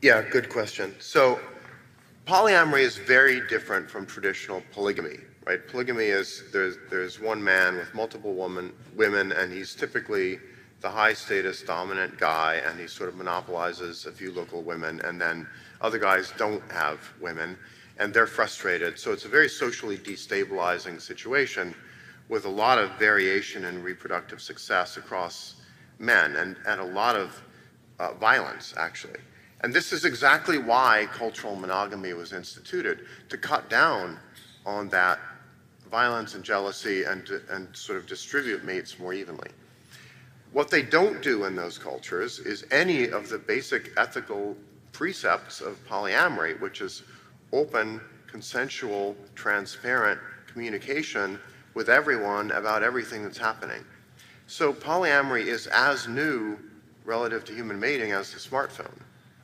Yeah, good question. So polyamory is very different from traditional polygamy, right? Polygamy is there's one man with multiple women, and he's typically the high status dominant guy, and he sort of monopolizes a few local women, and then other guys don't have women, and they're frustrated. So it's a very socially destabilizing situation with a lot of variation in reproductive success across men, and a lot of violence, actually. And this is exactly why cultural monogamy was instituted, to cut down on that violence and jealousy and sort of distribute mates more evenly. What they don't do in those cultures is any of the basic ethical precepts of polyamory, which is open, consensual, transparent communication with everyone about everything that's happening. So polyamory is as new relative to human mating as the smartphone.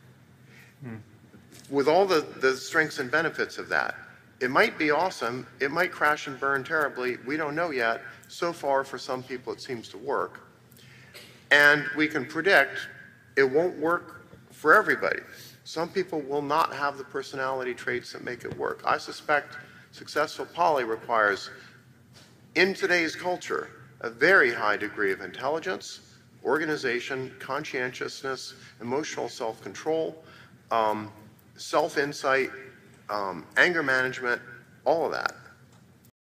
With all the strengths and benefits of that. It might be awesome, it might crash and burn terribly, we don't know yet. So far, for some people, it seems to work. And we can predict it won't work for everybody. Some people will not have the personality traits that make it work. I suspect successful poly requires, in today's culture, a very high degree of intelligence, organization, conscientiousness, emotional self-control, self-insight, anger management, all of that.